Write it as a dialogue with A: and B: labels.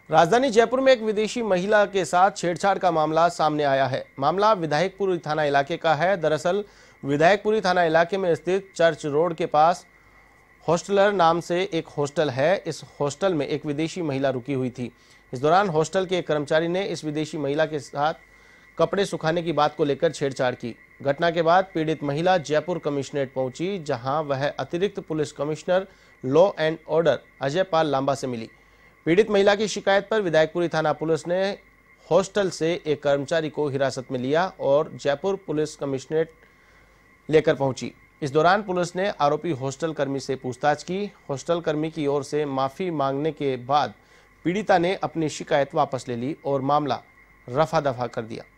A: राजधानी जयपुर में एक विदेशी महिला के साथ छेड़छाड़ का मामला सामने आया है। मामला विधायकपुरी थाना इलाके का है। दरअसल विधायकपुरी थाना इलाके में स्थित चर्च रोड के पास हॉस्टलर नाम से एक हॉस्टल है। इस हॉस्टल में एक विदेशी महिला रुकी हुई थी। इस दौरान हॉस्टल के एक कर्मचारी ने इस विदेशी महिला के साथ कपड़े सुखाने की बात को लेकर छेड़छाड़ की। घटना के बाद पीड़ित महिला जयपुर कमिश्नरेट पहुंची, जहां वह अतिरिक्त police commissioner law and order Ajay Pal Lamba से मिली। पीड़ित महिला की शिकायत पर विधायकपुरी थाना पुलिस ने हॉस्टल से एक कर्मचारी को हिरासत में लिया और जयपुर पुलिस कमिश्नरेट लेकर पहुंची। इस दौरान पुलिस ने आरोपी हॉस्टल कर्मी से पूछताछ की। हॉस्टल कर्मी की ओर से माफी मांगने के बाद पीड़िता ने अपनी शिकायत वापस ले ली और मामला रफा दफा कर दिया।